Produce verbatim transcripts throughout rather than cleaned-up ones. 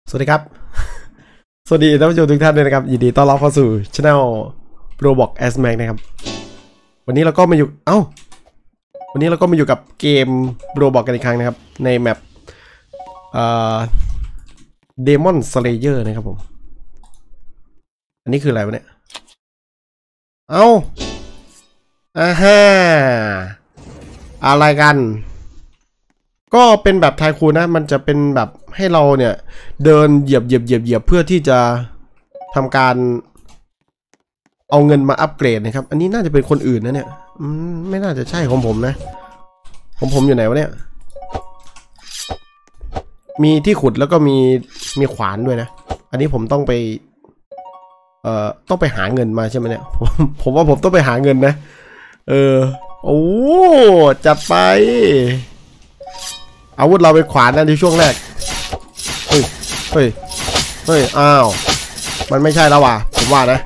สวัสดีครับสวัสดีท่านผู้ชมทุกท่านด้วยนะครับยินดีต้อนรับเข้าสู่ช่อง Roblox Asmac นะครับวันนี้เราก็มาอยู่เอ้าวันนี้เราก็มาอยู่กับเกม Roblox กันอีกครั้งนะครับในแมปเอ่อ Demon Slayer นะครับผมอันนี้คืออะไรวะเนี่ยเอ้าอ่าฮ่าอะไรกันก็เป็นแบบไทคูนนะมันจะเป็นแบบให้เราเนี่ยเดินเหยียบเหยียบเหยียบเหยียบเพื่อที่จะทำการเอาเงินมาอัปเกรดนะครับอันนี้น่าจะเป็นคนอื่นนะเนี่ยไม่น่าจะใช่ของผมนะของผมอยู่ไหนวะเนี่ยมีที่ขุดแล้วก็มีมีขวานด้วยนะอันนี้ผมต้องไปเอ่อต้องไปหาเงินมาใช่ไหมเนี่ยผมผมว่าผมต้องไปหาเงินนะเออโอ้จัดไปอาวุธเราเป็นขวานนะในช่วงแรกเฮ้ยเฮ้ยเฮ้ยอ้าวมันไม่ใช่แล้วว่ะผมว่านะ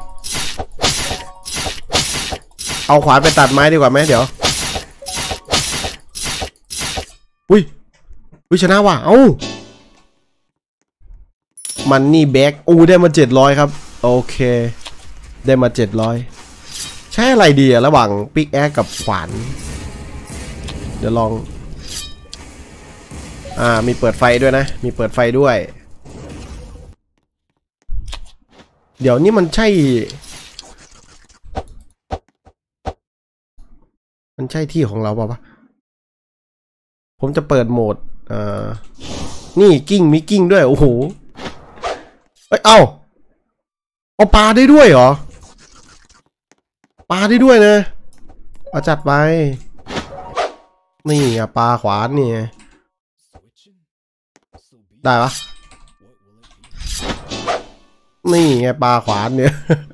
เอาขวานไปตัดไม้ดีกว่าไหมเดี๋ยวอุ้ยอุ้ยชนะว่ะเอ้ามันนี่แบ็กอู้ได้มาเจ็ดร้อยครับโอเคได้มาเจ็ดร้อยใช้อะไรดีอะระหว่างปิกแอคกับขวานเดี๋ยวลองอ่ามีเปิดไฟด้วยนะมีเปิดไฟด้วยเดี๋ยวนี้มันใช่มันใช่ที่ของเราเปล่าวะผมจะเปิดโหมดอ่านี่กิ้งมีกิ้งด้วยโอ้โหเอ้ยเอ้าเอาปลาได้ด้วยเหรอปลาได้ด้วยนะเอาจัดไปนี่อ่ะปลาขวานนี่ได้ปะนี่ไงปลาขวานเนี่ย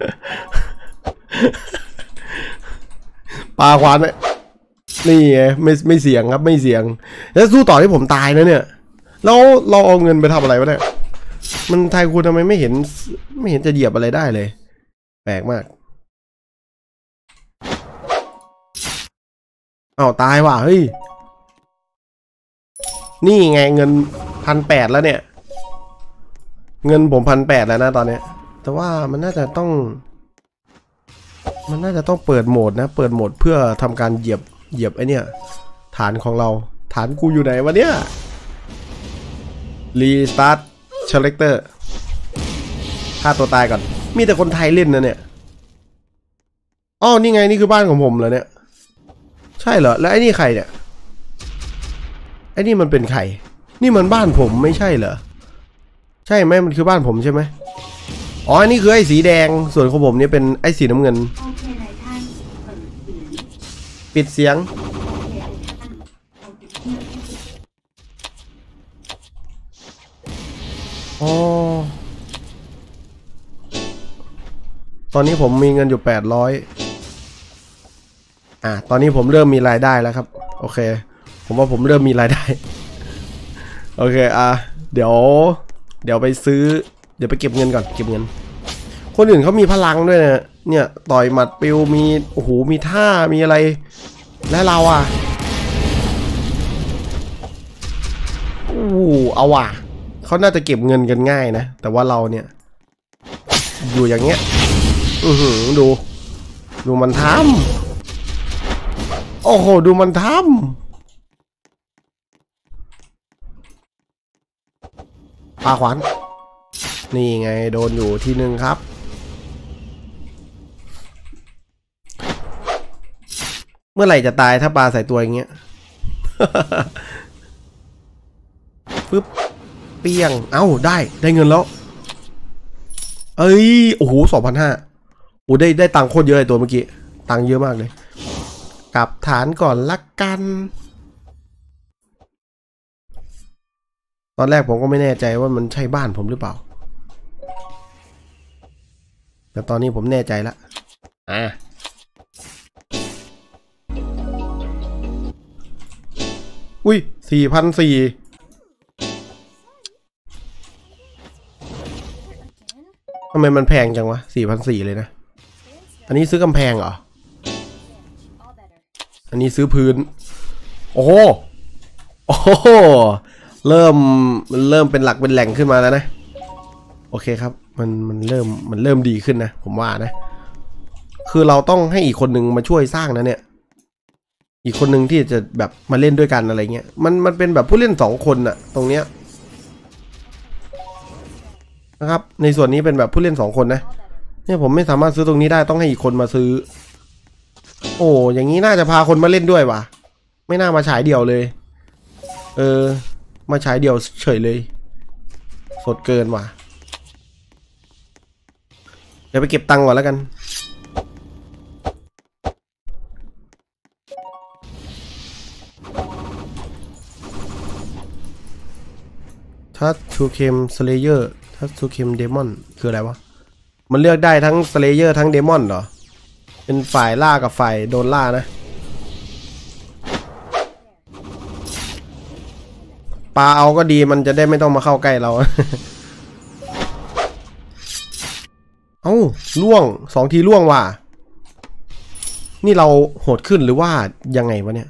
ปลาขวานเนี่ยนี่ไงไม่ไม่เสียงครับไม่เสียงแล้วสู้ต่อที่ผมตายนะเนี่ยแล้วเราเอาเงินไปทำอะไรวะเนี่ยมันไทยคุณทำไมไม่เห็นไม่เห็นจะเหยียบอะไรได้เลยแปลกมากอ้าวตายว่ะเฮ้ยนี่ไงเงินพันแปดแล้วเนี่ยเงินผมพันแปดแล้วนะตอนนี้แต่ว่ามันน่าจะต้องมันน่าจะต้องเปิดโหมดนะเปิดโหมดเพื่อทำการเหยียบเหยียบไอเนี่ยฐานของเราฐานกูอยู่ไหนวะเนี่ยรีสตาร์ทเชลเลกเตอร์ฆ่าตัวตายก่อนมีแต่คนไทยเล่นนะเนี่ยอ๋อนี่ไงนี่คือบ้านของผมเหรอเนี่ยใช่เหรอแล้วไอ้นี่ใครเนี่ยไอ้นี่มันเป็นใครนี่มันบ้านผมไม่ใช่เหรอใช่ไหมมันคือบ้านผมใช่ไหมอ๋ออันนี้คือไอ้สีแดงส่วนของผมเนี่ยเป็นไอ้สีน้ำเงินปิดเสียงอ๋อตอนนี้ผมมีเงินอยู่แปดร้อยอ่ะตอนนี้ผมเริ่มมีรายได้แล้วครับโอเคผมว่าผมเริ่มมีรายได้โอเคอ่ะเดี๋ยวเดี๋ยวไปซื้อเดี๋ยวไปเก็บเงินก่อนเก็บเงินคนอื่นเขามีพลังด้วยนะเนี่ยต่อยหมัดปิวมีโอ้โหมีท่ามีอะไรและเราอ่ะโอ้เอาว่ะเขาน่าจะเก็บเงินกันง่ายนะแต่ว่าเราเนี่ยอยู่อย่างเงี้ยอือหือดูดูมันทำโอ้โหดูมันทำปาขวานนี่ไงโดนอยู่ทีนึงครับเมื่อไหร่จะตายถ้าปลาใส่ตัวอย่างเงี้ยปึ๊บเปี้ยงเอ้าได้ได้เงินแล้วเอ้ยโอ้โหสองพันห้าโอ้ได้ได้ตังค์โคตรเยอะเลยตัวเมื่อกี้ตังค์เยอะมากเลยกลับฐานก่อนละกันตอนแรกผมก็ไม่แน่ใจว่ามันใช่บ้านผมหรือเปล่าแต่ตอนนี้ผมแน่ใจแล้วอ่ะอุ้ยสี่พันสี่ทำไมมันแพงจังวะสี่พันสี่เลยนะอันนี้ซื้อกำแพงเหรออันนี้ซื้อพื้นโอ้โหโอ้โหเริ่มมันเริ่มเป็นหลักเป็นแหล่งขึ้นมาแล้วนะโอเคครับมันมันเริ่มมันเริ่มดีขึ้นนะผมว่านะคือเราต้องให้อีกคนหนึ่งมาช่วยสร้างนะเนี่ยอีกคนหนึ่งที่จะแบบมาเล่นด้วยกันอะไรเงี้ยมันมันเป็นแบบผู้เล่นสองคนอะตรงเนี้ยนะครับในส่วนนี้เป็นแบบผู้เล่นสองคนนะเนี่ยผมไม่สามารถซื้อตรงนี้ได้ต้องให้อีกคนมาซื้อโอ้อย่างนี้น่าจะพาคนมาเล่นด้วยว่ะไม่น่ามาฉายเดี่ยวเลยเออมาฉายเดี่ยวเฉยเลยสดเกินว่ะเดี๋ยวไปเก็บตังค์ก่อนแล้วกันทัชชูเคมสเลเยอร์ทัชชูเคมเดมอนคืออะไรวะมันเลือกได้ทั้งสเลเยอร์ทั้งเดมอนเหรอเป็นฝ่ายล่ากับฝ่ายโดนล่านะปลาเอาก็ดีมันจะได้ไม่ต้องมาเข้าใกล้เรา เอ้าล่วงสองทีล่วงว่ะนี่เราโหดขึ้นหรือว่ายังไงวะเนี่ย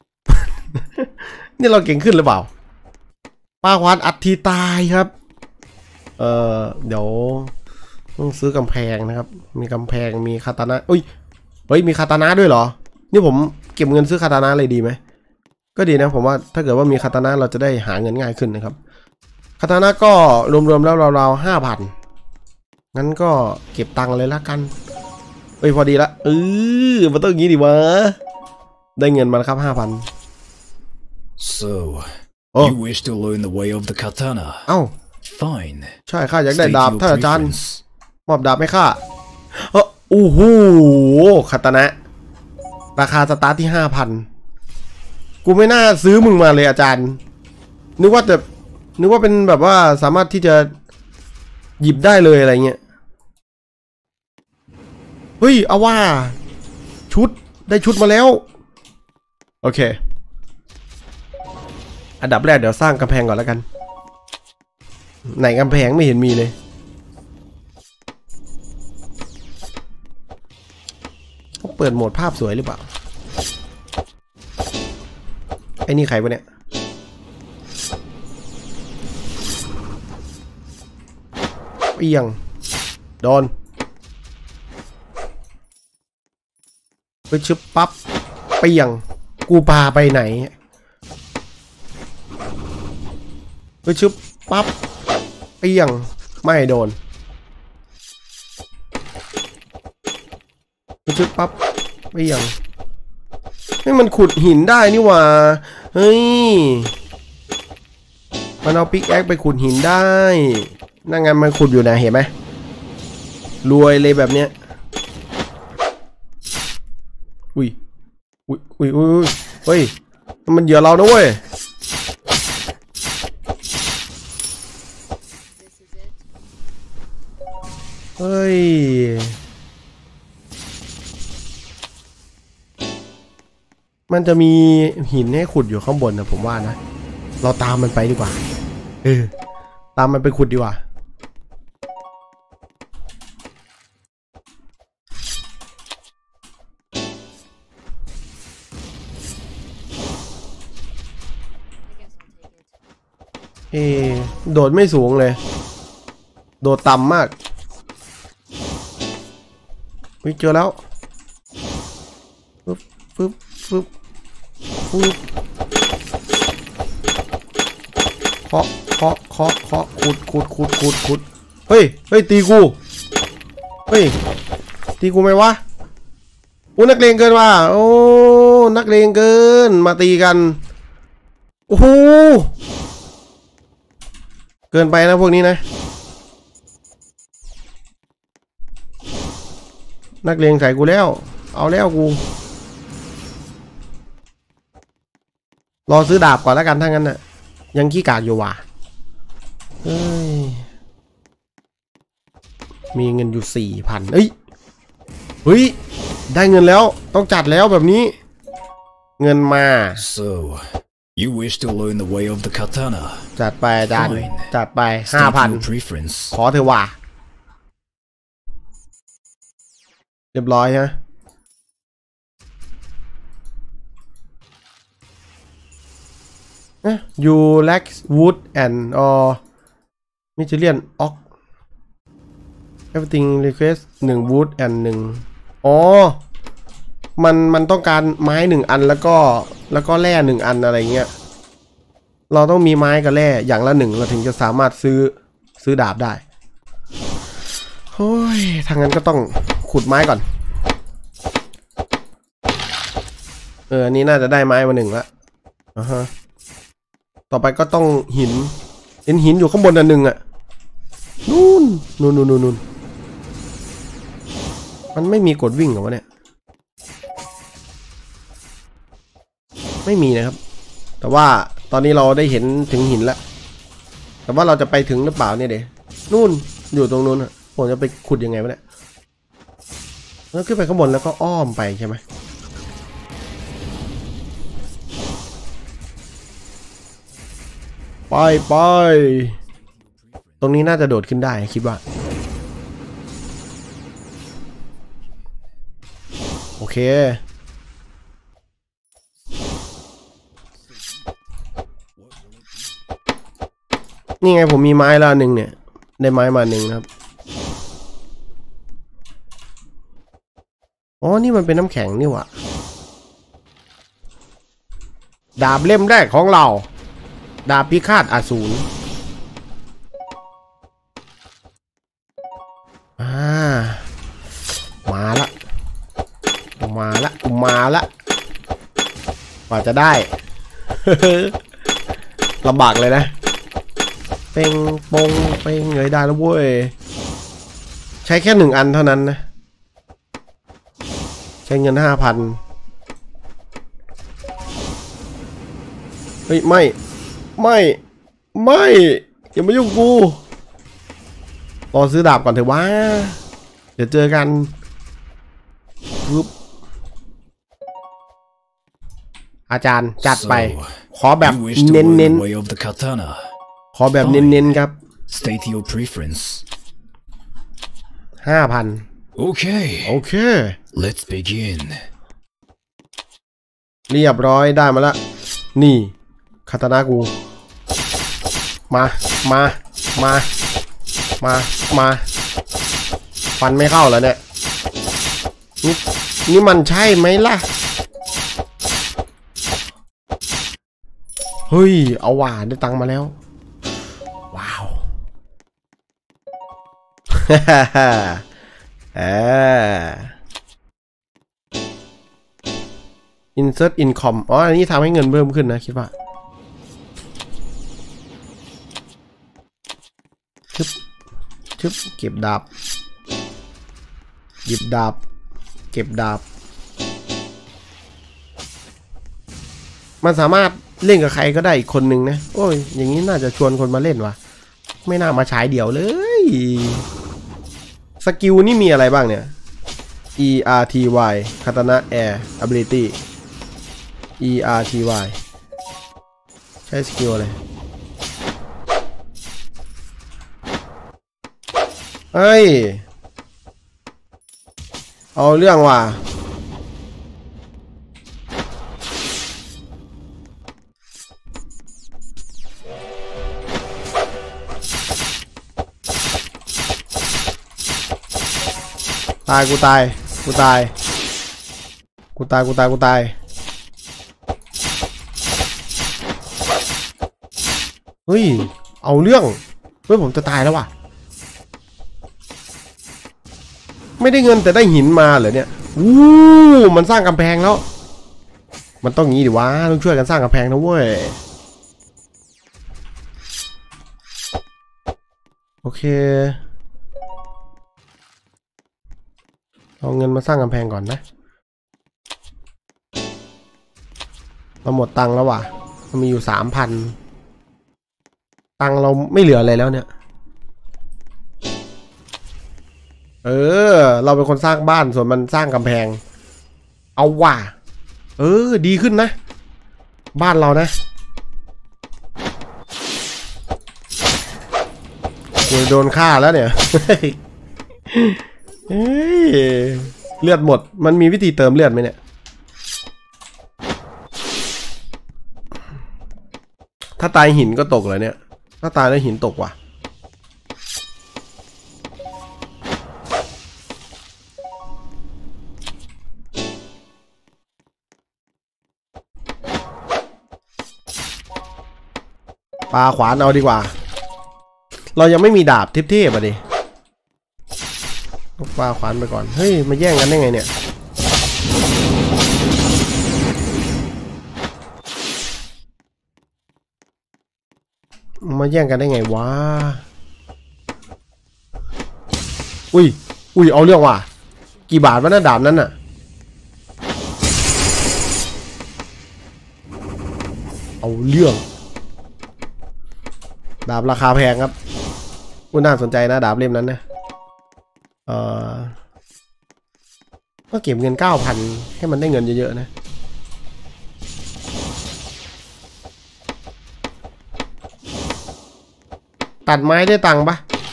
นี่เราเก่งขึ้นหรือเปล่าป้าควัดอัดทีตายครับเอ่อเดี๋ยวต้องซื้อกำแพงนะครับมีกำแพงมีคาตานะอุ้ยเฮ้ยมีคาตานะด้วยเหรอนี่ผมเก็บเงินซื้อคาตานะเลยดีไหมก็ดีนะผมว่าถ้าเกิดว่ามีคาตานะเราจะได้หาเงินง่ายขึ้นนะครับคาตานะก็รวมๆแล้วราวๆห้าพันงั้นก็เก็บตังค์เลยละกันเฮ้ยพอดีละเออมันต้องอย่างนี้ดิวะได้เงินมาแล้วครับห้าพัน so you wish to learn the way of the katana เอ้า fine ใช่ข้าอยากได้ดาบท่านอาจารย์มอบดาบให้ข้าเออโอ้โหคาตานะราคาสตาร์ทที่ห้าพันกูไม่น่าซื้อมึงมาเลยอาจารย์นึกว่าจะนึกว่าเป็นแบบว่าสามารถที่จะหยิบได้เลยอะไรเงี้ยเฮ้ยเอาว่าชุดได้ชุดมาแล้วโอเคอันดับแรกเดี๋ยวสร้างกำแพงก่อนแล้วกันไหนกำแพงไม่เห็นมีเลยเขาเปิดโหมดภาพสวยหรือเปล่าไอ้นี่ใครวะเนี่ยเอียงโดนไปชึบปั๊บเปียงกูปาไปไหนไปชึบปั๊บเปียงไม่โดนไปชึบปั๊บเปียงนี่มันขุดหินได้นี่หว่าเฮ้ยมันเอาปิกแอคไปขุดหินได้นั่งงานมันขุดอยู่นะเห็นไหมรวยเลยแบบเนี้ยอุ้ยอุ้ยอุ้ยอุ้ยเฮ้ยมันเหยื่อเรานะเว้ยเฮ้ยมันจะมีหินให้ขุดอยู่ข้างบนนะผมว่านะเราตามมันไปดีกว่าเออตามมันไปขุดดีกว่าเอโดดไม่สูงเลยโดดต่ำมากวิเจอแล้วปึ๊บปึ๊บปึ๊บปึ๊บเคาะเคาะเคาะเคาะขุดขุดขุดขุดขุดเฮ้ยเฮ้ยตีกูเฮ้ยตีกูไหมวะโอ้นักเลงเกินว่ะโอ้นักเลงเกินมาตีกันโอ้โหเกินไปนะพวกนี้นะนักเลงใส่กูแล้วเอาแล้วกูรอซื้อดาบก่อนแล้วกันถ้างั้นน่ะยังขี้กากอยู่ว่ะเฮ้ยมีเงินอยู่สี่พันเอ้ยเฮ้ยได้เงินแล้วต้องจัดแล้วแบบนี้เงินมา so you wish to learn the way of the katana จัดไปอาจารย์จัดไปห้าพันขอเธอว่ะเรียบร้อยฮะYou lack wood and or Material oak everything request หนึ่ง wood and หนึ่งอ๋อมันมันต้องการไม้หนึ่งอันแล้วก็แล้วก็แร่หนึ่งอันอะไรเงี้ยเราต้องมีไม้กับแร่อย่างละหนึ่งเราถึงจะสามารถซื้อซื้อดาบได้โอ้ยทางนั้นก็ต้องขุดไม้ก่อนเอออันนี้น่าจะได้ไม้มาหนึ่งละอ่าฮะต่อไปก็ต้องหินเห็นหินอยู่ข้างบนอันหนึ่งอะนู่นนู่นนู่นนู่นมันไม่มีกดวิ่งเหรอวะเนี่ยไม่มีนะครับแต่ว่าตอนนี้เราได้เห็นถึงหินแล้วแต่ว่าเราจะไปถึงหรือเปล่าเนี่ยเดี๋ยวนู่นอยู่ตรงนู้นอะผมจะไปขุดยังไงวะเนี่ยแล้วขึ้นไปข้างบนแล้วก็อ้อมไปใช่ไหมไปไปตรงนี้น่าจะโดดขึ้นได้คิดว่าโอเคนี่ไงผมมีไม้แล้วหนึ่งเนี่ยได้ไม้มาหนึ่งนะครับอ๋อนี่มันเป็นน้ำแข็งนี่หว่าดาบเล่มแรกของเราดาบพิฆาตอสูรอ่ามาละมาละมาละกว่าจะได้ ลำบากเลยนะเป่งปงเป่งเงยได้แล้วเว้ยใช้แค่หนึ่งอันเท่านั้นนะใช้เงินห้าพันเฮ้ยไม่ไม่ไม่อย่ามายุ่งกูรอซื้อดาบก่อนเถอะวะเดี๋ยวเจอกันปุ๊บอาจารย์จัดไปขอแบบเน้นเน้นขอแบบเน้นเน้นครับ State your preference ห้าพันโอเคโอเค Let's begin เรียบร้อยได้มาแล้วนี่คาตานากูมามามามามาฟันไม่เข้าแล้วเนี่ยนี่นี่มันใช่ไหมล่ะเฮ้ยเอาหวานได้ตังค์มาแล้วว้าวฮ่าฮ่าเออ insert income อ๋ออันนี้ทำให้เงินเพิ่มขึ้นนะคิดว่าชึบชึบเก็บดาบหยิบดาบเก็บดาบมันสามารถเล่นกับใครก็ได้อีกคนนึงนะโอ้ยอย่างนี้น่าจะชวนคนมาเล่นวะไม่น่ามาใช้เดี่ยวเลยสกิลนี่มีอะไรบ้างเนี่ย E R T Y Katana Air Ability E R T Y ใช้สกิลอะไรเฮ้ยเอาเรื่องว่ะตายกูตายกูตายกูตายกูตายกูตายเฮ้ยเอาเรื่องเฮ้ยผมจะตายแล้วว่ะไม่ได้เงินแต่ได้หินมาเหรอเนี่ยวู้มันสร้างกำแพงแล้วมันต้องงี้ดิวะต้องช่วยกันสร้างกำแพงนะเว้ยโอเคเอาเงินมาสร้างกำแพงก่อนนะเราหมดตังค์แล้วว่ะมันมีอยู่สามพันตังค์เราไม่เหลืออะไรแล้วเนี่ยเออเราเป็นคนสร้างบ้านส่วนมันสร้างกำแพงเอาว่ะเออดีขึ้นนะบ้านเรานะกูโดนฆ่าแล้วเนี่ยเฮ้ยเลือดหมดมันมีวิธีเติมเลือดไหมเนี่ยถ้าตายหินก็ตกเลยเนี่ยถ้าตายแล้วหินตกว่ะาขวานเอาดีกว่าเรายังไม่มีดาบเทพๆอ่ะดิปาขวานไปก่อนเฮ้ยมาแย่งกันได้ไงเนี่ยมาแย่งกันได้ไงวะอุ้ยอุ้ยเอาเรื่องว่ะกี่บาทวะน่ะดาบนั้นน่ะเอาเรื่องดาบราคาแพงครับคุณน่าสนใจนะดาบเล่มนั้นนะเออก็เก็บเงินเก้าพันให้มันได้เงินเยอะๆนะตัดไม้ได้ตังค์ปะ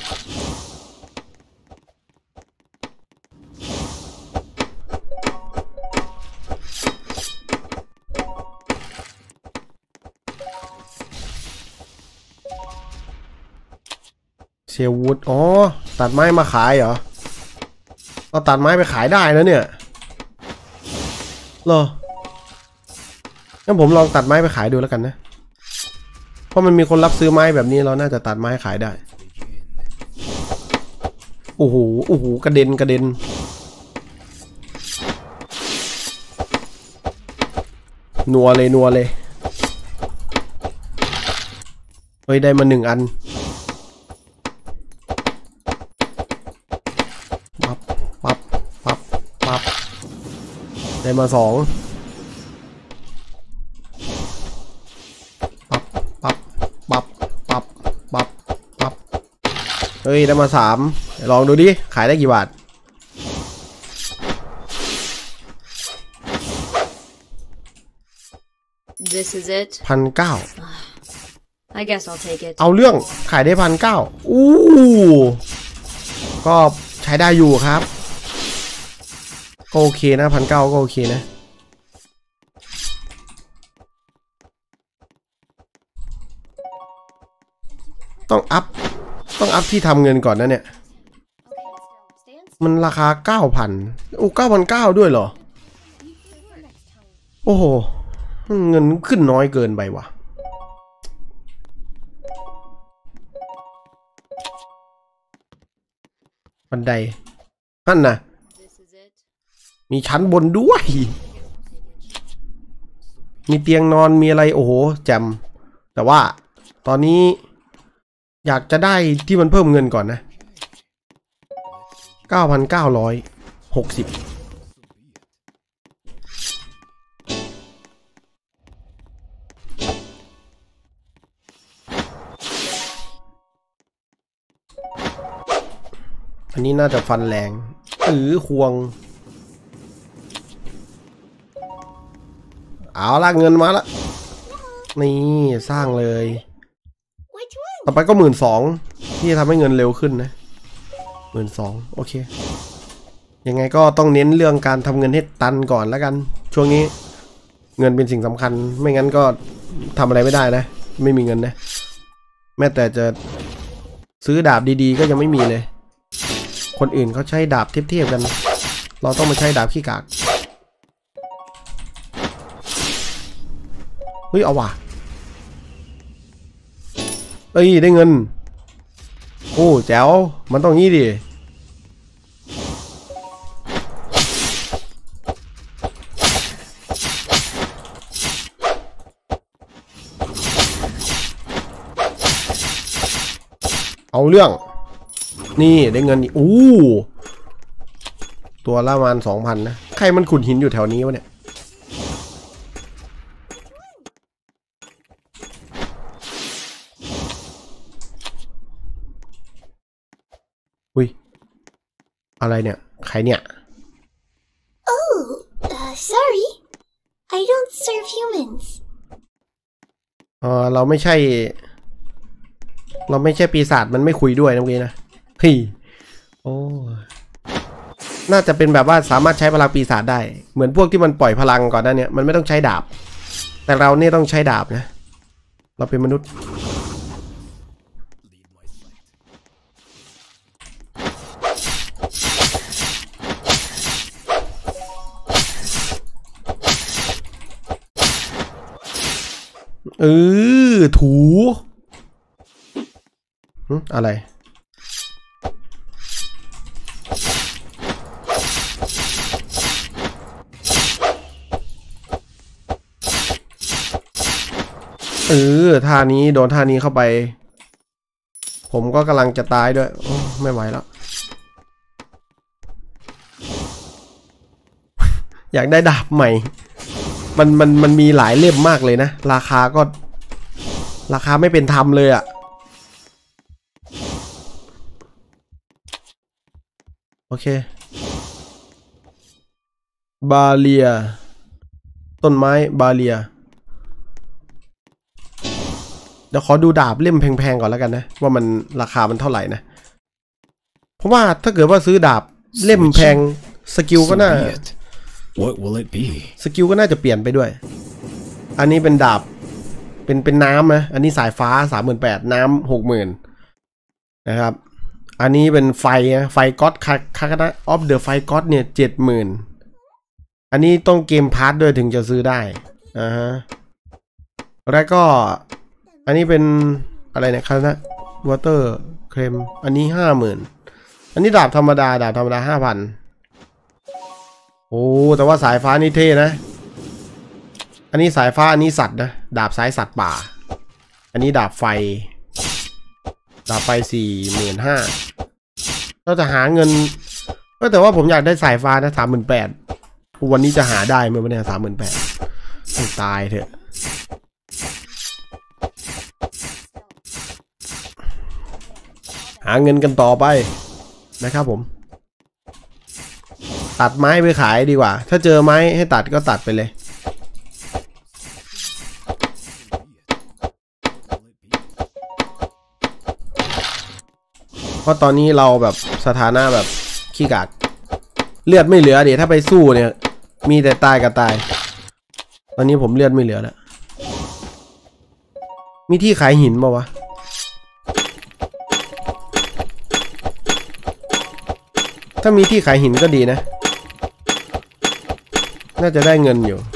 เซลวูดอ๋อตัดไม้มาขายเหรอเอาตัดไม้ไปขายได้แล้วเนี่ยเหรองั้นผมลองตัดไม้ไปขายดูแล้วกันนะเพราะมันมีคนรับซื้อไม้แบบนี้เราน่าจะตัดไม้ขายได้โอ้โหโอ้โหกระเด็นกระเด็นนัวเลยนัวเลยเฮ้ยได้มาหนึ่งอันปั๊บปั๊บปั๊บปั๊บได้มาสองปั๊บปั๊บปั๊บปั๊บปั๊บปั๊บเฮ้ยได้มาสามลองดูดิขายได้กี่บาทพันเก้าเอาเรื่องขายได้พันเก้าอู้ก็ใช้ได้อยู่ครับก็โอเคนะพันเก้าก็โอเคนะต้องอัพต้องอัพที่ทำเงินก่อนนะเนี่ยมันราคาเก้าพันโอ้เก้าพันเก้าด้วยเหรอโอ้โหเงินขึ้นน้อยเกินไปว่ะบันไดนั่นนะมีชั้นบนด้วยมีเตียงนอนมีอะไรโอ้โหแจ่มแต่ว่าตอนนี้อยากจะได้ที่มันเพิ่มเงินก่อนนะ เก้าพันเก้าร้อยหกสิบ อันนี้น่าจะฟันแรงหรือควงเอาละเงินมาละนี่สร้างเลยต่อไปก็หมื่นสองที่จะทำให้เงินเร็วขึ้นนะหมื่นสองโอเคยังไงก็ต้องเน้นเรื่องการทำเงินให้ตันก่อนแล้วกันช่วงนี้เงินเป็นสิ่งสำคัญไม่งั้นก็ทำอะไรไม่ได้นะไม่มีเงินนะแม้แต่จะซื้อดาบดีๆก็ยังไม่มีเลยคนอื่นเขาใช้ดาบเทียบๆกันเราต้องมาใช้ดาบขี้กากเฮ้ยเอาว่ะเอ้ยได้เงินโอ้แจ๋วมันต้องงี้ดิเอาเรื่องนี่ได้เงินนี่อู้ตัวละประมาณสองพันนะใครมันขุดหินอยู่แถวนี้วะเนี่ยอุ้ยอะไรเนี่ยใครเนี่ย Oh, uh, sorry. I don't serve humans. เออเราไม่ใช่เราไม่ใช่ปีศาจมันไม่คุยด้วยนะเมื่อกี้นะเฮ้ยโอ้น่าจะเป็นแบบว่าสามารถใช้พลังปีศาจได้เหมือนพวกที่มันปล่อยพลังก่อนหน้านี้มันไม่ต้องใช้ดาบแต่เราเนี่ยต้องใช้ดาบนะเราเป็นมนุษย์เออถูอะไรเออท่านี้โดนท่านี้เข้าไปผมก็กำลังจะตายด้วยโอ้ไม่ไหวแล้ว อยากได้ดาบใหม่มันมันมันมีหลายเล่มมากเลยนะราคาก็ราคาไม่เป็นธรรมเลยอะโอเคบาเลียต้นไม้บาเลียเดี๋ยวขอดูดาบเล่มแพงๆก่อนแล้วกันนะว่ามันราคามันเท่าไหร่นะเพราะว่าถ้าเกิดว่าซื้อดาบเล่มแพงสกิลก็น่า What will it be? สกิลก็น่าจะเปลี่ยนไปด้วยอันนี้เป็นดาบเป็นเป็นน้ำนะอันนี้สายฟ้า สามหมื่นแปดพัน น้ำ หกหมื่น นะครับอันนี้เป็นไฟนะไฟก็อดคาคานะออฟเดอะไฟก็อดเนี่ย เจ็ดหมื่น อันนี้ต้องเกมพาร์ทด้วยถึงจะซื้อได้อ่าฮะแล้วก็อันนี้เป็นอะไรเนี่ยคานะวอเตอร์เครมอันนี้ ห้าหมื่น อันนี้ดาบธรรมดาดาบธรรมดา ห้าพันโอ้แต่ว่าสายฟ้านี่เท่นะอันนี้สายฟ้าอันนี้สัตว์นะดาบสายสัตว์ป่าอันนี้ดาบไฟดาบไฟสี่หมื่นห้าเราจะหาเงินก็แต่ว่าผมอยากได้สายฟ้านะสามหมื่นแปดวันนี้จะหาได้เมื่อวันนี้สามหมื่นแปดตายเถอะหาเงินกันต่อไปนะครับผมตัดไม้ไปขายดีกว่าถ้าเจอไม้ให้ตัดก็ตัดไปเลยเพราะตอนนี้เราแบบสถานะแบบขี้กากเลือดไม่เหลือเดี๋ยวถ้าไปสู้เนี่ยมีแต่ตายกับตายตอนนี้ผมเลือดไม่เหลือแล้วมีที่ขายหินป่าวะถ้ามีที่ขายหินก็ดีนะน่าจะได้เงินอยู่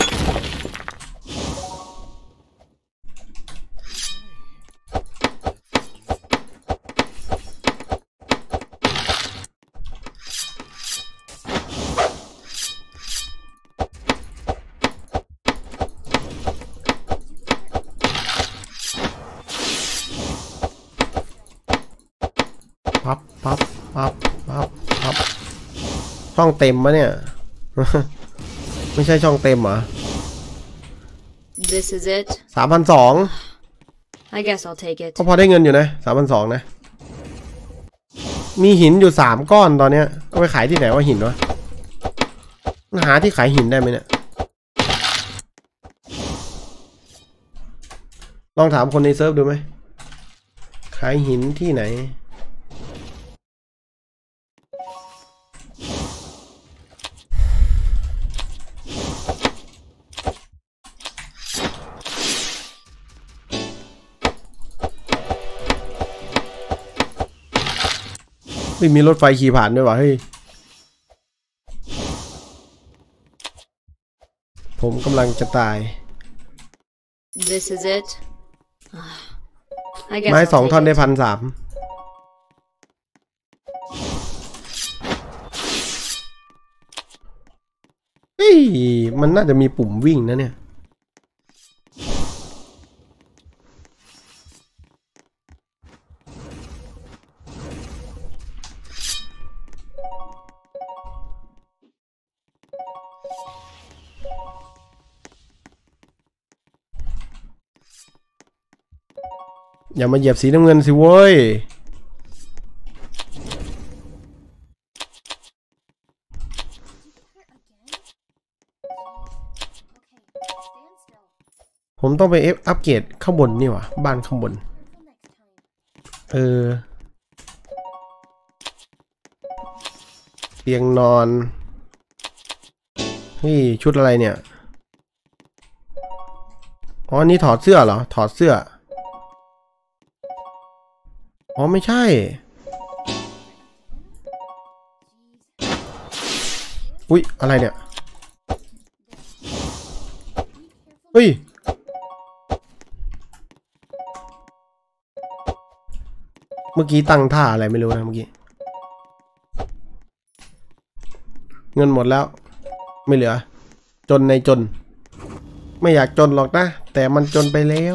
ปั๊บปั๊บปั๊บปั๊บปั๊บช่องเต็มปะเนี่ย ไม่ใช่ช่องเต็มเหรอ This is it สามพันสอง I guess I'll take it ก็พอได้เงินอยู่นะสามพันสองนะมีหินอยู่สามก้อนตอนเนี้ยเอาไปขายที่ไหนว่าหินวะหาที่ขายหินได้ไหมเนี่ยลองถามคนในเซิร์ฟดูไหมขายหินที่ไหนไม่มีรถไฟขี่ผ่านด้วยวะเฮ้ยผมกำลังจะตาย This is it ไม้สองท่อนได้พันสามเฮ้ยมันน่าจะมีปุ่มวิ่งนะเนี่ยอย่ามาเหยียบสีน้ำเงินสิเว้ยผมต้องไปเอฟอัปเกรดข้างบนนี่วะบ้านข้างบนเออเตียงนอนเฮ้ยชุดอะไรเนี่ยอ๋อนี่ถอดเสื้อเหรอถอดเสื้ออ๋อไม่ใช่อุ๊ยอะไรเนี่ยเฮ้ยมื่อกี้ตั้งท่าอะไรไม่รู้นะเมื่อกี้เงินหมดแล้วไม่เหลือจนในจนไม่อยากจนหรอกนะแต่มันจนไปแล้ว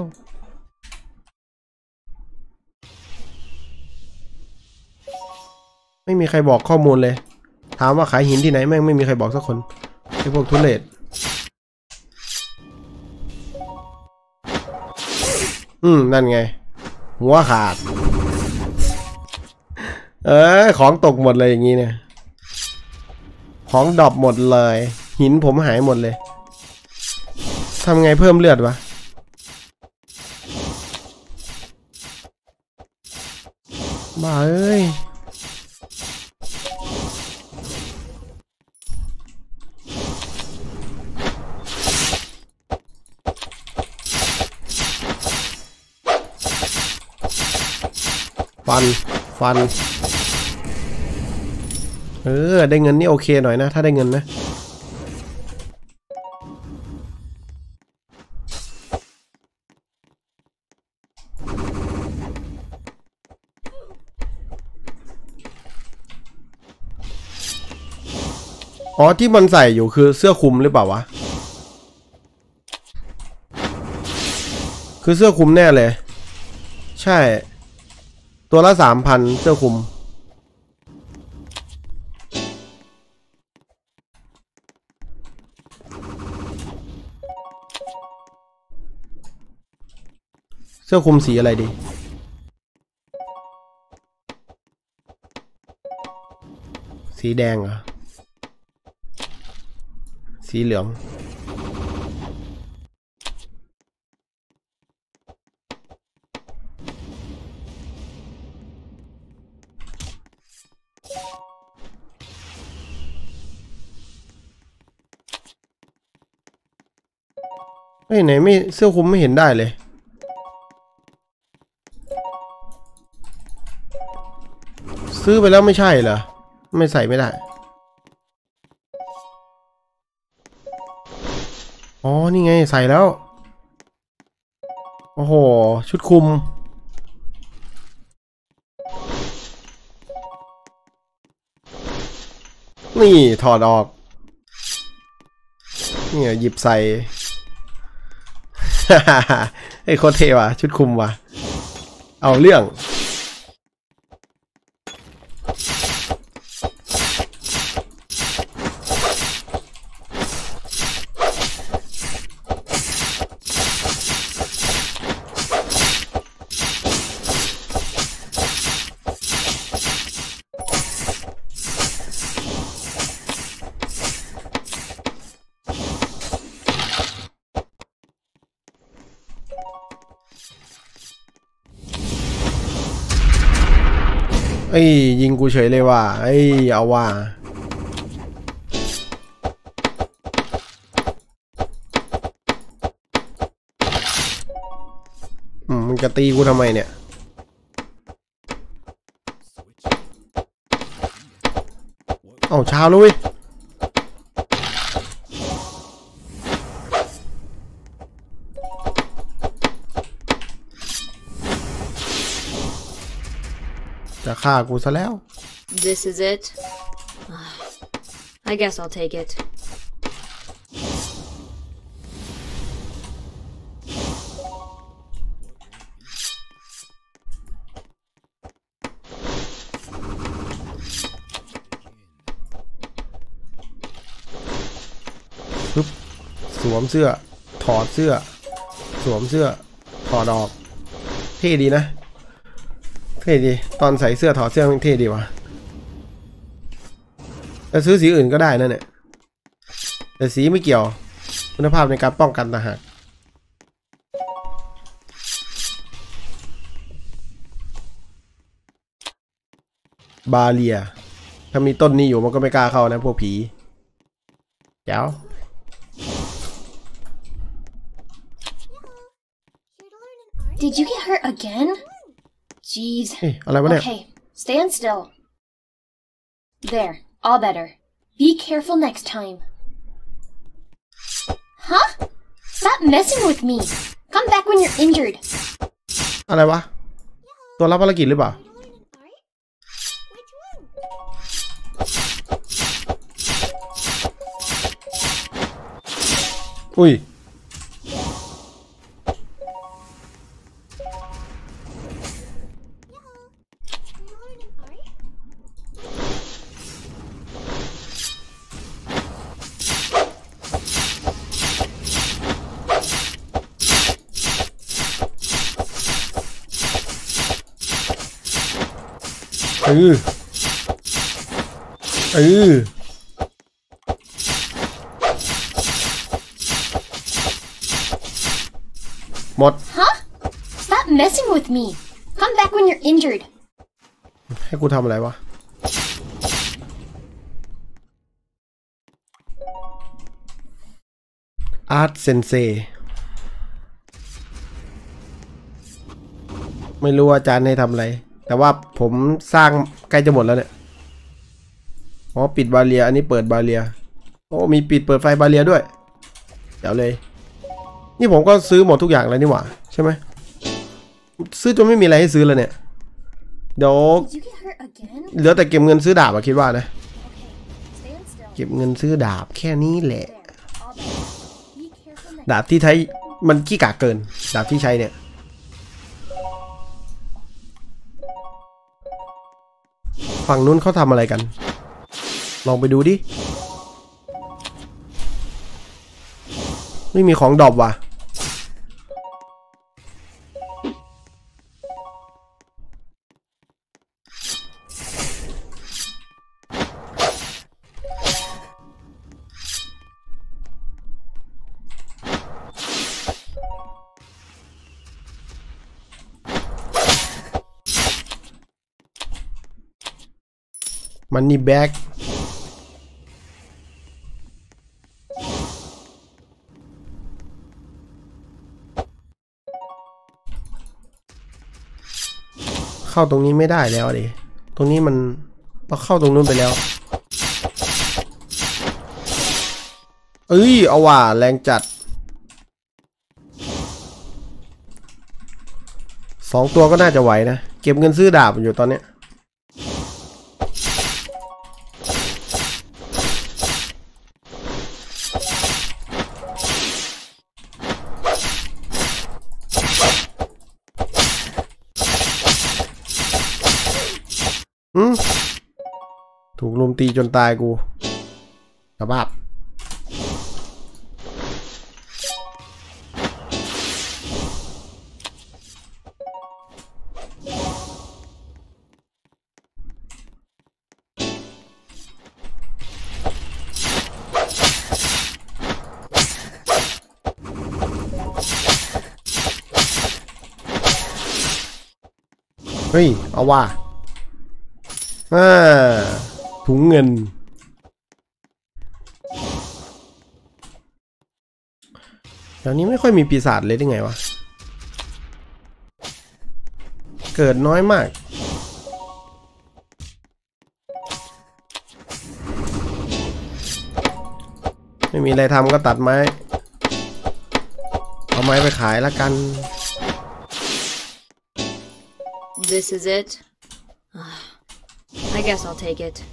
ไม่มีใครบอกข้อมูลเลยถามว่าขายหินที่ไหนแม่งไม่มีใครบอกสักคนไอ้พวกทุเรศอืมนั่นไงหัวขาดเออของตกหมดเลยอย่างนี้เนี่ยของดรอปหมดเลยหินผมหายหมดเลยทำไงเพิ่มเลือดวะบ้าเอ้ยฟันฟันเออได้เงินนี่โอเคหน่อยนะถ้าได้เงินนะอ๋อที่มันใส่อยู่คือเสื้อคลุมหรือเปล่าวะคือเสื้อคลุมแน่เลยใช่ตัวละสามพันเสื้อคลุมเสื้อคลุมสีอะไรดีสีแดงเหรอสีเหลืองเฮ้ยไหนไม่เสื้อคลุมไม่เห็นได้เลยซื้อไปแล้วไม่ใช่เหรอไม่ใส่ไม่ได้อ๋อนี่ไงใส่แล้วโอ้โหชุดคลุมนี่ถอดออกนี่หยิบใส่ไอ้โคตรเท่ว่ะชุดคลุมว่ะเอาเรื่องไอ้ยิงกูเฉยเลยว่ะไอ้เอาว่ะอืมมันจะตีกูทำไมเนี่ยเอาเช้าแล้วเว้ยจะฆ่ากูซะแล้ว This is it. I guess I'll take it. ปึ๊บสวมเสื้อถอดเสื้อสวมเสื้อถอดออกเท่ดีนะเท่ดีตอนใส่เสื้อถอดเสื้อมันเท่ดีวะแต่ซื้อสีอื่นก็ได้นั่นแหละแต่สีไม่เกี่ยวคุณภาพในการป้องกันต่างหากบาเลียถ้ามีต้นนี้อยู่มันก็ไม่กล้าเข้านะพวกผีเจ้า Did you get hurt again? Jeez. เฮ้ยอะไรวะเนี่ย Okay, stand still. There, all better. Be careful next time. Huh? Stop messing with me. Come back when you're injured. อะไรวะตัวรับภารกิจหรือเปล่าอุ้ยเออเออหมด Huh? Stop messing with me. Come back when you're injured. ให้กูทำอะไรวะอาร์ตเซนเซไม่รู้อาจารย์ให้ทำอะไรแต่ว่าผมสร้างใกล้จะหมดแล้วเนี่ยอ๋อปิดบาเรียอันนี้เปิดบาเรียโอ้มีปิดเปิดไฟบาเรียด้วยเดี๋ยวเลยนี่ผมก็ซื้อหมดทุกอย่างแล้วนี่หว่าใช่ไหมซื้อจนไม่มีอะไรให้ซื้อแล้วเนี่ยเดี๋ยว Did you get hurt again? เหลือแต่เก็บเงินซื้อดาบอะคิดว่านะ Okay, stand still. เก็บเงินซื้อดาบแค่นี้แหละ There, all better. Be careful next ดาบที่ใช้มันขี้กากเกินดาบที่ใช้เนี่ยฝั่งนู้นเขาทำอะไรกันลองไปดูดิไม่มีของดรอปว่ะมันนี่แบ็กเข้าตรงนี้ไม่ได้แล้วดิตรงนี้มันเราเข้าตรงนู้นไปแล้วเอ้ยเอาว่ะแรงจัดสองตัวก็น่าจะไหวนะเก็บเงินซื้อดาบอยู่ตอนเนี้ยอืมถูกลุมตีจนตายกูกระบาบเฮ้ยเอาว่าอ่าถุงเงินเดี๋ยวนี้ไม่ค่อยมีปีศาจเลยได้ไงวะเกิดน้อยมากไม่มีอะไรทำก็ตัดไม้เอาไม้ไปขายละกัน This is it? I guess I'll take it.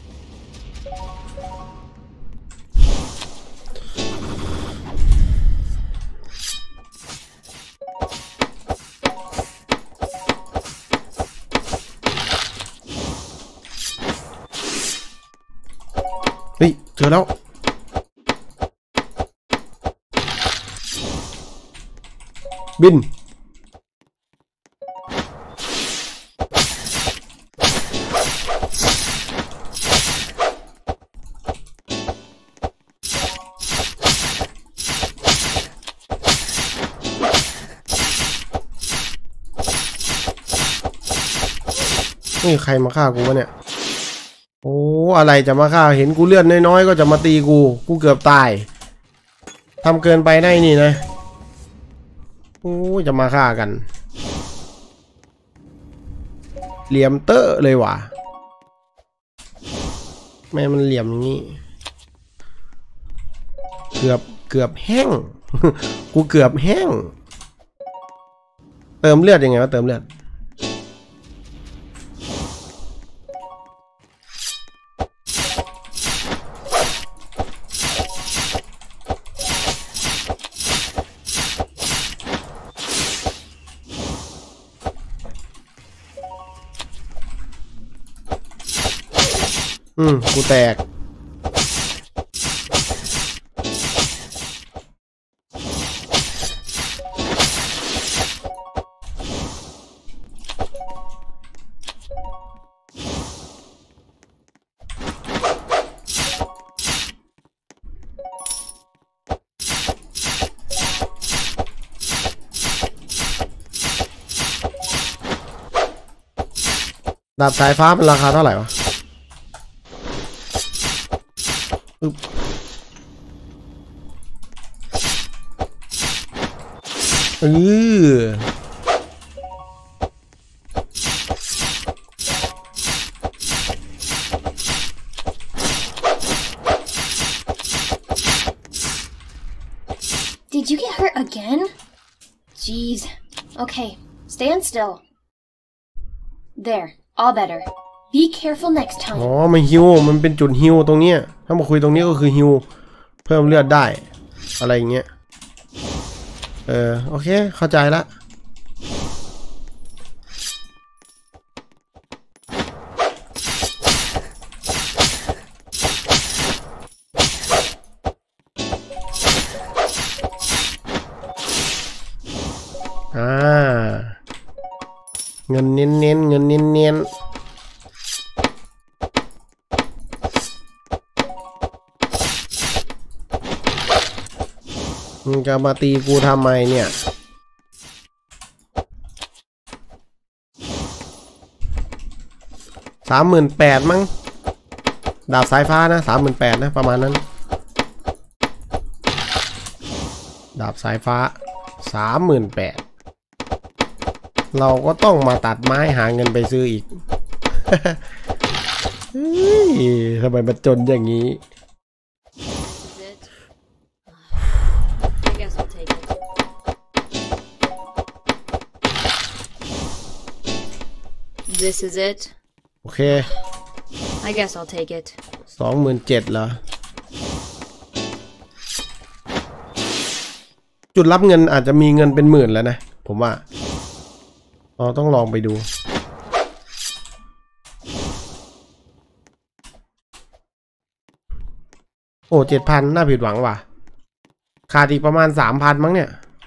เฮ้ยเจอแล้วบินนี่ใครมาฆ่ากูวะเนี่ยโอ้อะไรจะมาฆ่าเห็นกูเลือดน้อยๆก็จะมาตีกูกูเกือบตายทำเกินไปได้นี่นะโอ้จะมาฆ่ากันเหลี่ยมเตอะเลยว่ะแม่มันเหลี่ยมอย่างนี้เกือบเกือบแห้ง กูเกือบแห้งเติมเลือดยังไงวะเติมเลือดอืมกูแตกดาบสายฟ้ามันราคาเท่าไหร่วะเออ Did you get hurt again? Jeez. Okay, stand still. There, all better. Be careful next อ๋อ time. มันฮิวมันเป็นจุดฮิวตรงเนี้ยถ้ามาคุยตรงนี้ก็คือฮิวเพิ่มเลือดได้อะไรอย่างเงี้ยเออโอเคเข้าใจละอ่าเงินเน้นเน้นเงินเน้นเน้นมึงจะมาตีกูทำไมเนี่ยสามหมื่นแปดมั้งดาบสายฟ้านะสามหมื่นแปดนะประมาณนั้นดาบสายฟ้าสามหมื่นแปดเราก็ต้องมาตัดไม้หาเงินไปซื้ออีก ทำไมมันจนอย่างนี้ I guess I'll take it. This is it. โอเค I guess I'll take it. สองหมื่นเจ็ดเหรอจุดรับเงินอาจจะมีเงินเป็นหมื่นแล้วนะผมว่าเราต้องลองไปดูโอ้เจ็ดพันน่าผิดหวังว่ะขาดอีกประมาณสามพันมั้งเนี่ย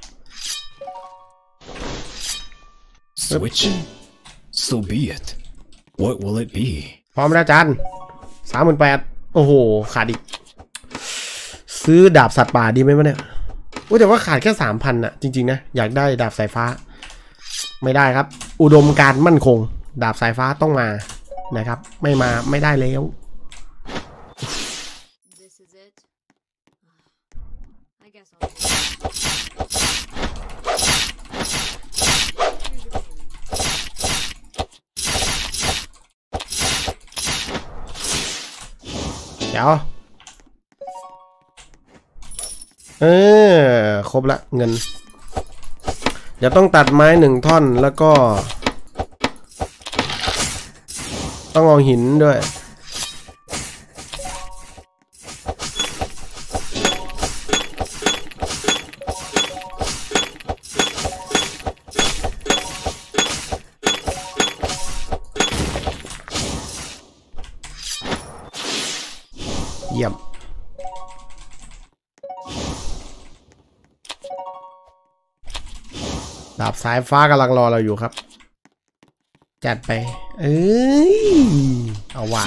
Switching? So be it. What will it be? พร้อมแล้วจันสามหมื่นแปดโอ้โหขาดอีกซื้อดาบสัตว์ป่าดีไหมวะเนี่ยว่าแต่ว่าขาดแค่สามพันอะจริงๆนะอยากได้ดาบสายฟ้าไม่ได้ครับอุดมการมั่นคงดาบสายฟ้าต้องมานะครับไม่มาไม่ได้แล้ว This is it. I guess I'll take it. เดี๋ยวเออครบละเงินเดี๋ยวต้องตัดไม้หนึ่งท่อนแล้วก็ต้องเอาหินด้วยเยี่ยมดาบสายฟ้ากำลังรอเราอยู่ครับจัดไปเอ้ยเอาว่ะ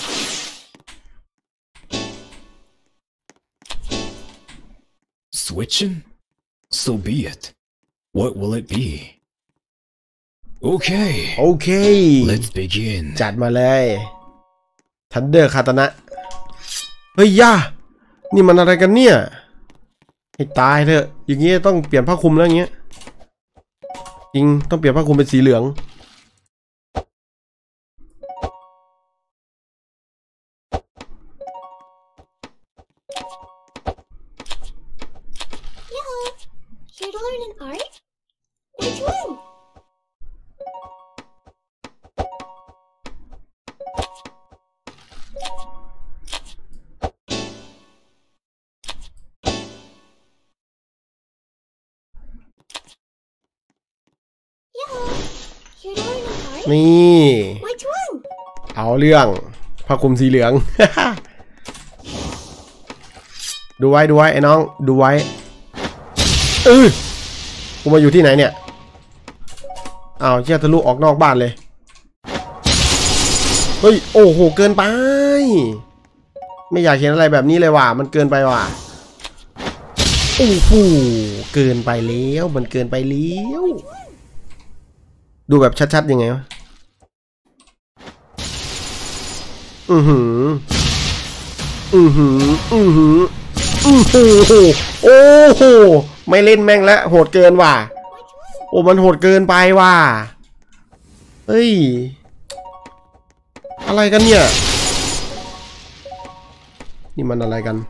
Switching? So be it. What will it be? Okay. โอเค Let's begin. จัดมาเลยทันเดอร์คาตนะเฮ้ยย่านี่มันอะไรกันเนี่ยให้ตายเถอะอย่างงี้ต้องเปลี่ยนผ้าคลุมแล้วอย่างเงี้ยจริงต้องเปลี่ยนผ้าคลุมเป็นสีเหลือง Here to learn an art? Which one? Here to learn an art? นี่ Which one? เอาเรื่องผ้าคลุมสีเหลือง ดูไว้ดูไว้ไอ้น้องดูไว้เออกูมาอยู่ที่ไหนเนี่ยอ้าวเชี่ยทะลุออกนอกบ้านเลยเฮ้ยโอ้โหเกินไปไม่อยากเห็นอะไรแบบนี้เลยว่ะมันเกินไปว่ะโอ้โหเกินไปแล้วมันเกินไปแล้วดูแบบชัดๆยังไงวะอือหืออือหืออือหืออือหือโอ้โหไม่เล่นแม่งแล้วโหดเกินว่ะโอ้มันโหดเกินไปว่ะเฮ้ยอะไรกันเนี่ยนี่มันอะไรกัน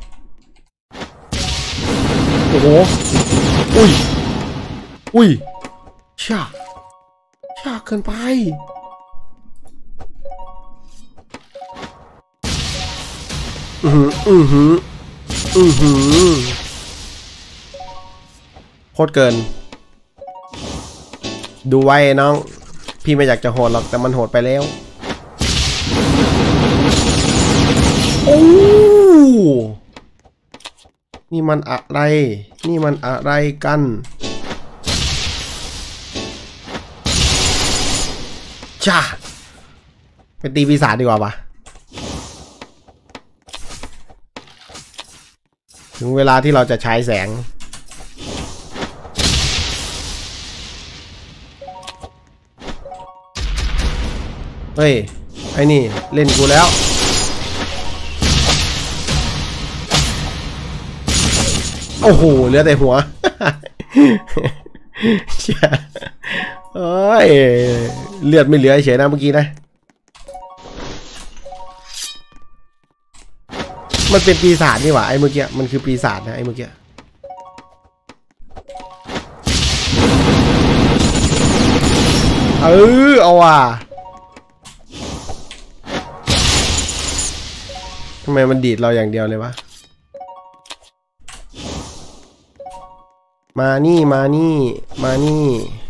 โอ้โหอุ้ยอุ้ยช่าช่าเกินไปอือหืออือหืออือหือโคตรเกินดูไว้น้องพี่ไม่อยากจะโหดหรอกแต่มันโหดไปแล้วโอ้นี่มันอะไรนี่มันอะไรกันจ้าไปตีปีศาจดีกว่าปะถึงเวลาที่เราจะใช้แสงเฮ้ยไอ้นี่เล่นกูแล้วโอ้โหเหลือแต่หัวเอ้ยเลือดไม่เหลือเฉยนะเมื่อกี้นะมันเป็นปีศาจนี่หว่าไอ้เมื่อกี้มันคือปีศาจนะไอ้เมื่อกี้เออเอาว่ะทำไมมันดีดเราอย่างเดียวเลยวะมานี่มานี่มานี่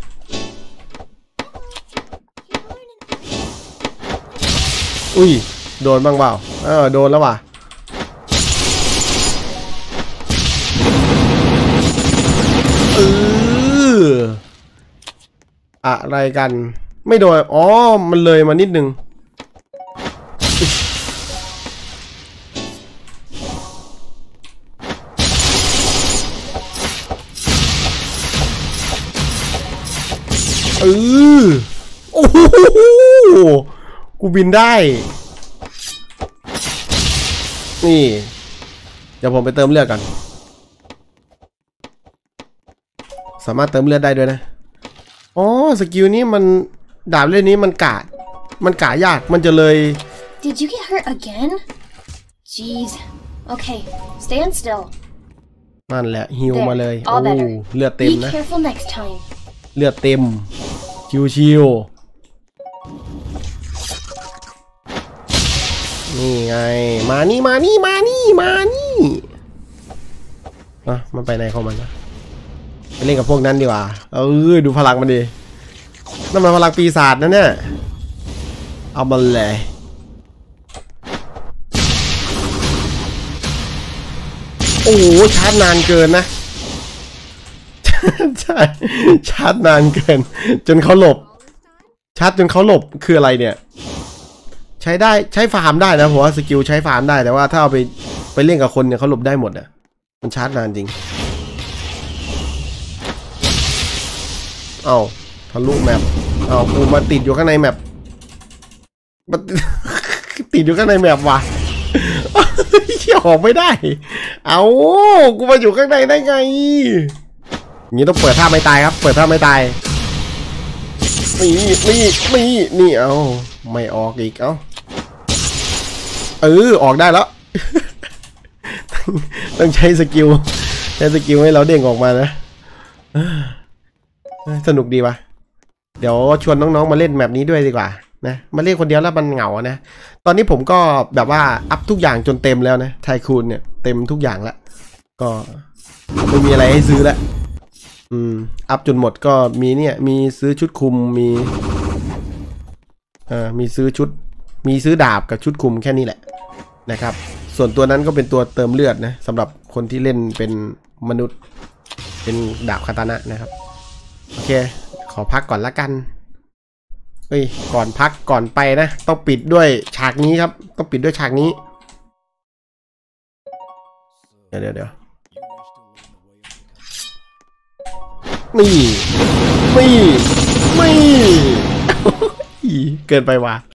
อุ้ยโดนบ้างเปล่าเออโดนแล้วว่ะเอออะไรกันไม่โดนอ๋อมันเลยมานิดนึงเออโอ้โหกูบินได้นี่เดี๋ยวผมไปเติมเลือดกันสามารถเติมเลือดได้ด้วยนะอ๋อสกิลนี้มันดาบเล่นนี้มันกะมันกะยากมันจะเลย Did you get hurt again? Jeez. Okay, stand still. นั่นแหละฮิวมาเลย There, โอ้ all better. เลือดเต็ม Be นะ careful next time. เลือดเต็มชิวๆนี่ไงมานี่มานี่มานี่มานี่อ่ะมันไปไหนของมันนะไปเล่นกับพวกนั้นดีกว่าเออดูพลังมันดินั่นมันพลังปีศาจนะเนี่ยเอามันเลยโอ้โหชาร์จนานเกินนะใช่ชาร์จนานเกินจนเขาหลบชาร์จจนเขาหลบคืออะไรเนี่ยใช้ได้ใช้ฟาร์มได้นะผมว่าสกิลใช้ฟาร์มได้แต่ว่าถ้าเอาไปไปเล่นกับคนเนี่ยเขาหลบได้หมดอ่ะมันชาร์จนานจริงเอาทะลุแมปเอากูมาติดอยู่ข้างในแมปมันติดอยู่ข้างในแมปว่ะเขี่ยออกไม่ได้เอากูมาอยู่ข้างในได้ไงอย่างนี้ต้องเปิดท่าไม่ตายครับเปิดท่าไม่ตายนี่นี่นี่นี่เอาไม่ออกอีกเอาเออออกได้แล้วต้องใช้สกิลใช้สกิลให้เราเด้งออกมานะสนุกดีปะเดี๋ยวชวนน้องๆมาเล่นแบบนี้ด้วยดีกว่านะมาเล่นคนเดียวแล้วมันเหงานะตอนนี้ผมก็แบบว่าอัพทุกอย่างจนเต็มแล้วนะไทคูนเนี่ยเต็มทุกอย่างแล้วก็ไม่มีอะไรให้ซื้อแล้วอืมอัพจนหมดก็มีเนี่ยมีซื้อชุดคุมมีเอ่อมีซื้อชุดมีซื้อดาบกับชุดคุมแค่นี้แหละนะครับส่วนตัวนั้นก็เป็นตัวเติมเลือดนะสำหรับคนที่เล่นเป็นมนุษย์เป็นดาบคาตานะนะครับโอเคขอพักก่อนละกันเอ้ยก่อนพักก่อนไปนะต้องปิดด้วยฉากนี้ครับต้องปิดด้วยฉากนี้เดี๋ยวเดี๋ยวเดี๋ยวนี่นี่นี่ เกินไปว่ะ